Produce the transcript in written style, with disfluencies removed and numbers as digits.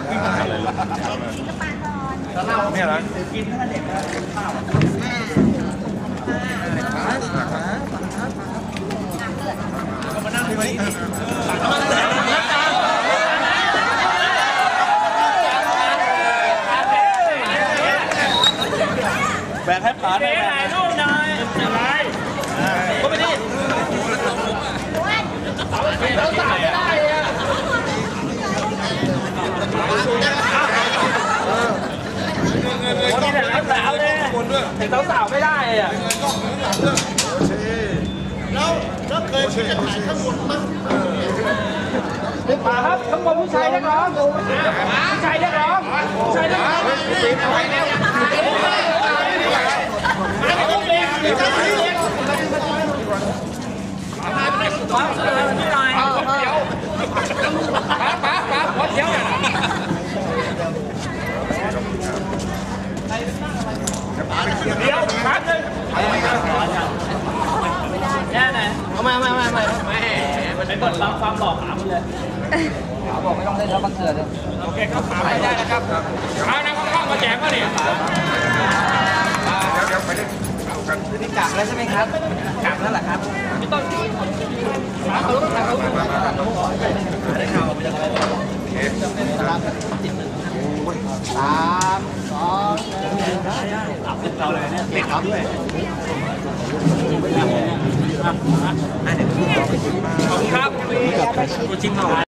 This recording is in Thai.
เนี่ยเหรอกินถ้าเด็กข้าวก็มานั่งที่นี่แบกให้ผ่านได้ไหมลูกนายอะไรก็ไม่ได้เราสาวไม่ได้อะวันนี้แต่สาวเลยแต่สาวไม่ได้อะแล้วเคยจะถ่ายข้างบนมั้งมาครับข้างบนผู้ชายนักร้องผู้ชายนักร้องผู้ชายนักร้องไปแล้วเดี๋ยวครับเลยแน่ไหนเอาไม่มันเป็นบทรับความหล่อขามันเลยขาบอกไม่ต้องเล่นแล้วบังเกิดเลยโอเคก็ขาไม่ได้นะครับขานะข้างๆมาแจกมาเนี่ยเดี๋ยวไปได้นี่กลับแล้วใช่ไหมครับกลับแล้วเหรอครับพี่ต้นขาเขาต้องทำเขาได้ข่าวไปยังไงนะครับ3 2 หลับติดเราเลยเนี่ยติดเราด้วยขอบคุณครับตัวจริงหน่อย